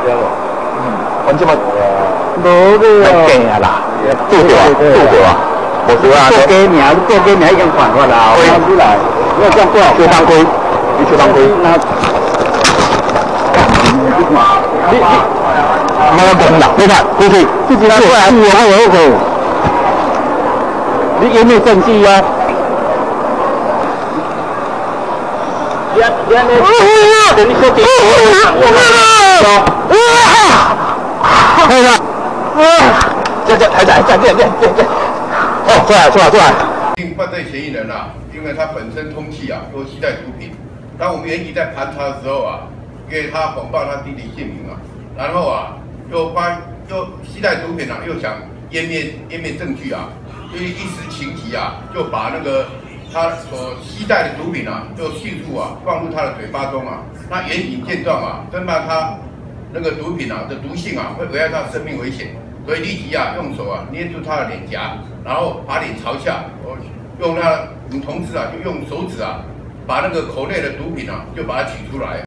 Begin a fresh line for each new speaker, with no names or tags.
我这么
无个
很惊啊啦，做掉啊，无错啊，
做鸡名已经犯法啦，我出来，要这样做，
小当归，你小当归，没有懂啦，你看，过去自己做啊，你还有个，你有没有证据啊？你说别可以了，这台长，这，哦，出来。
犯罪嫌疑人啊，因为他本身通缉啊，又携带毒品。当我们原籍在盘查的时候啊，因为他谎报他弟弟姓名啊，然后啊，又携带毒品啊，又想湮灭证据啊，因为一时情急啊，就把那个他所携带的毒品啊，就迅速啊放入他的嘴巴中啊。那原警见状啊，生怕他那个毒品啊的毒性啊会危害他生命危险，所以立即啊用手啊捏住他的脸颊，然后把脸朝下，我们同事啊就用手指啊把那个口内的毒品啊就把它取出来。